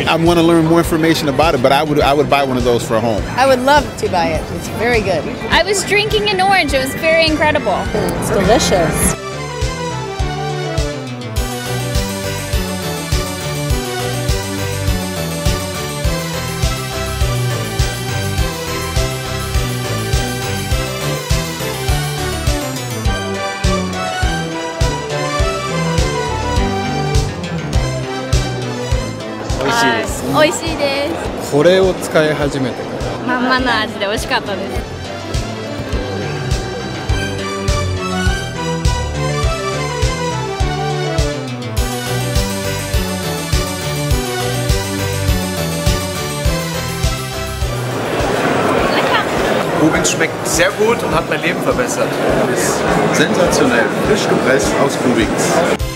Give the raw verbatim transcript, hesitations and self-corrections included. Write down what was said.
I want to learn more information about it, but I would I would buy one of those for home. I would love to buy it. It's very good. I was drinking an orange. It was very incredible. It's delicious. 美味しいです。 これを使い始めてからまんまの味で美味しかったです。 Rubens schmeckt sehr gut und hat mein Leben verbessert. Sensationell, frisch gepresst aus Kubings.